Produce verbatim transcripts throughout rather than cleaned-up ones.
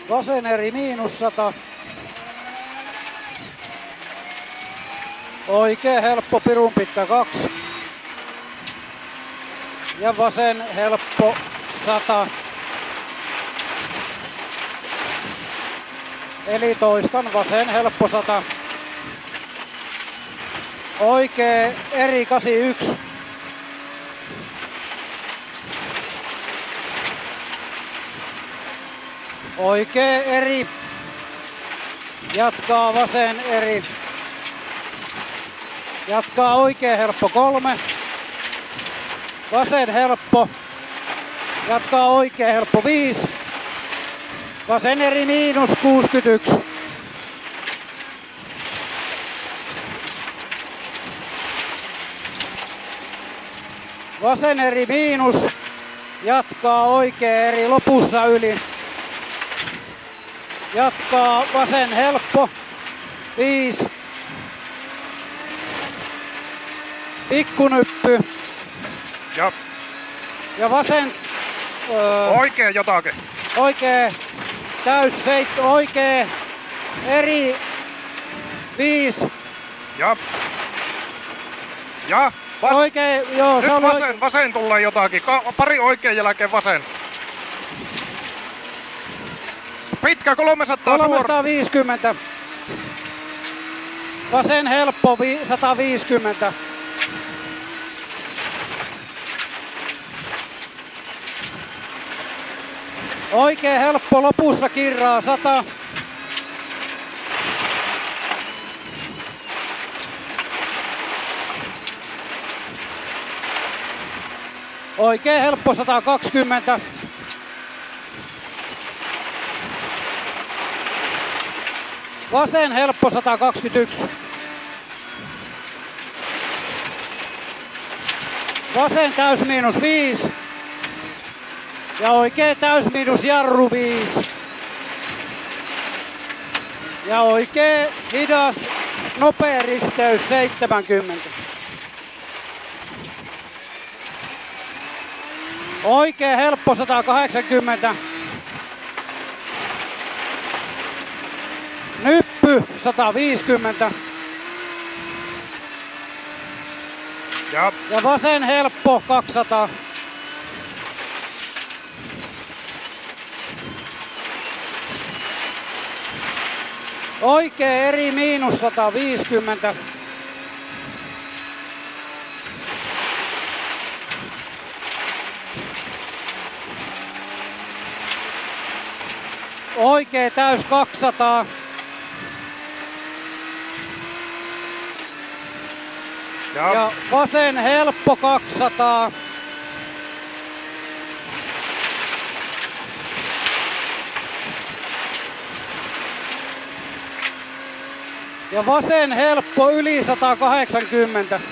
Vasen eri miinus sata. Oikea helppo pirun pitkä kaksi. Ja vasen helppo sata. Eli toistan vasen helppo sata. Oikea eri kahdeksankymmentäyksi. Oikea eri. Jatkaa vasen eri. Jatkaa oikea helppo kolme. Vasen helppo. Jatkaa oikea helppo viisi. Vasen eri miinus kuusikymmentäyksi. Vasen eri miinus. Jatkaa oikea eri lopussa yli. Jatkaa vasen helppo. viisi. Pikkunyppy. Ja, Ja vasen... Öö, oikea jotakin. Oikea täys seit, oikea eri viisi. Ja. Ja. Va- Oikea, joo, Nyt se on vasen, oikea. vasen tulee jotakin. Ka- pari oikean jälkeen vasen. Pitkä kolmesataa suora. kolmesataaviisikymmentä. Vasen helppo vi- sata viisikymmentä. Oikea helppo lopussa kirraa sata. Oikea helppo sata kaksikymmentä. Vasen helppo sata kaksikymmentäyksi. Vasen täys miinus viisi. Ja oikea täys miinus jarru viisi. Ja oikea hidas nopea risteys seitsemänkymmentä. Oikea helppo sata kahdeksankymmentä. Nyppy sata viisikymmentä. Ja. Ja vasen helppo kaksisataa. Oikea eri miinus sata viisikymmentä. Oikea täys kaksisataa. Ja. Ja vasen helppo kaksisataa. Ja vasen helppo yli sata kahdeksankymmentä.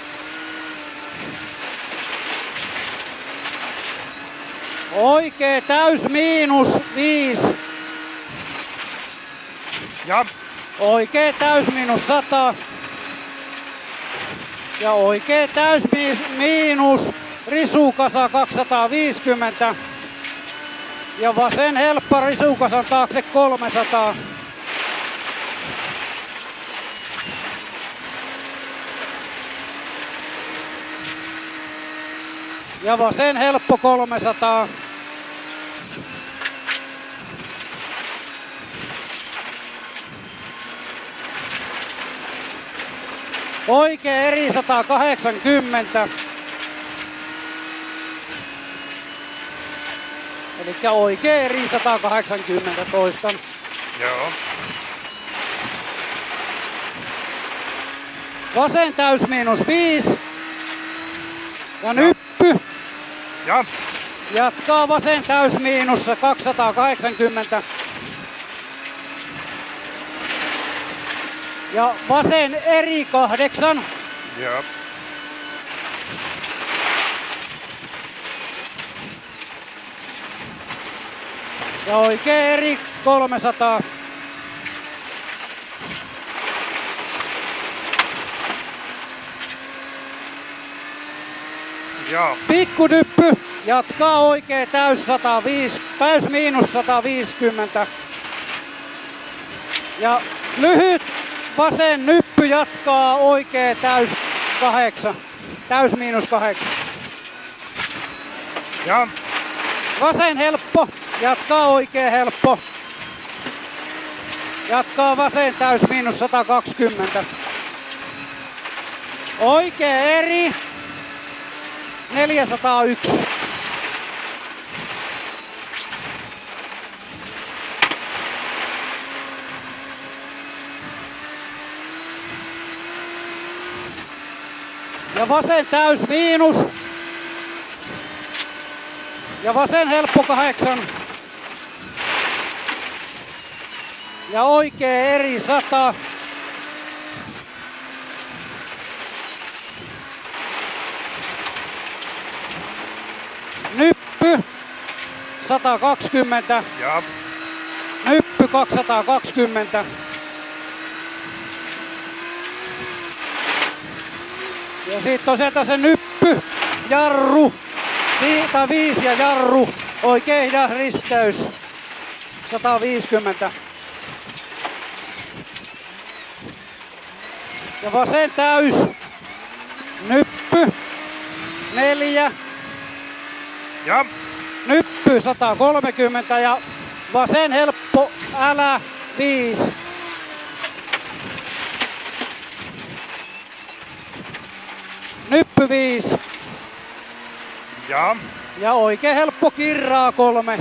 Oikea täys miinus viisi. Ja. Oikea täys miinus sata. Ja oikea täys miinus risukasa kaksisataaviisikymmentä. Ja vasen helppo risukasan taakse kolmesataa. Ja vasen helppo kolmesataa. Oikea eri sata kahdeksankymmentä. Elikkä oikea eri sata kahdeksankymmentä, toistan. Joo. Vasen täys miinus viisi. Ja nyppy. Ja. Jatkaa vasen täys miinus kaksisataakahdeksankymmentä. Ja vasen eri kahdeksan. Ja. Ja oikea eri kolmesataa. Ja. Pikkunyppy. Jatkaa oikea täys, sata viisi, täys miinus sata viisikymmentä. Ja lyhyt vasen nyppy jatkaa oikea täys kahdeksan. Täys miinus kahdeksan. Ja. Vasen helppo. Jatkaa oikea helppo. Jatkaa vasen täys miinus sata kaksikymmentä. Oikea eri. neljäsataayksi. Ja vasen täys miinus. Ja vasen helppo kahdeksan. Ja oikea eri sata. Nyppy sata kaksikymmentä. Ja. Nyppy kaksisataakaksikymmentä. Ja sitten on sieltä se nyppy, jarru, tai viisi ja jarru, oikein hidas risteys, sata viisikymmentä. Ja vasen täys, nyppy, neljä, Ja. nyppy sata kolmekymmentä ja vasen helppo, älä, viisi. Nyppy viisi. Ja. Ja oikein helppo kirraa kolme.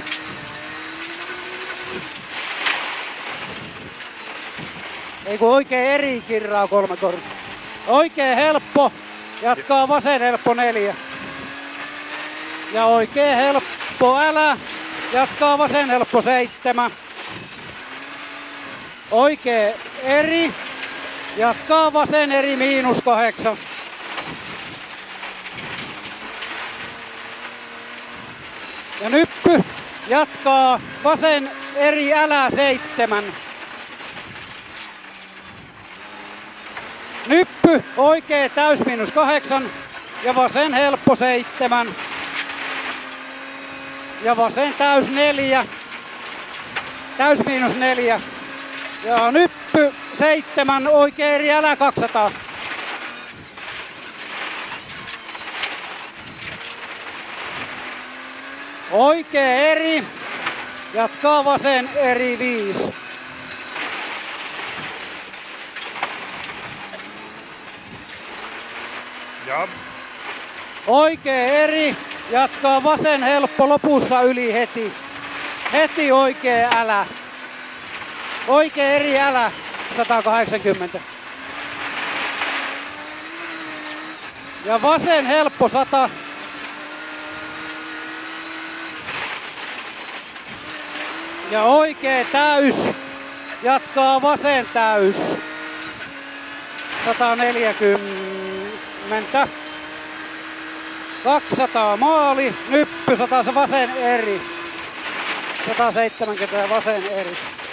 Ei kun oikein eri kirraa kolme korva. Oikein helppo. Jatkaa vasen helppo neljä. Ja oikein helppo älä. Jatkaa vasen helppo seitsemän. Oikein eri. Jatkaa vasen eri miinus kahdeksan. Ja nyppy jatkaa vasen eri älä seitsemän. Nyppy oikea täys miinus kahdeksan ja vasen helppo seitsemän. Ja vasen täys neljä. Täys miinus neljä. Ja nyppy seitsemän oikea eri älä kaksisataa. Oikea eri. Jatkaa vasen eri viisi. Ja. Oikea eri. Jatkaa vasen helppo lopussa yli heti. Heti oikea älä. Oikea eri älä. sata kahdeksankymmentä. Ja vasen helppo sata. Ja oikea täys. Jatkaa vasen täys. sata neljäkymmentä. kaksisataa maali. Nyppy sata vasen eri. sata seitsemänkymmentä vasen eri.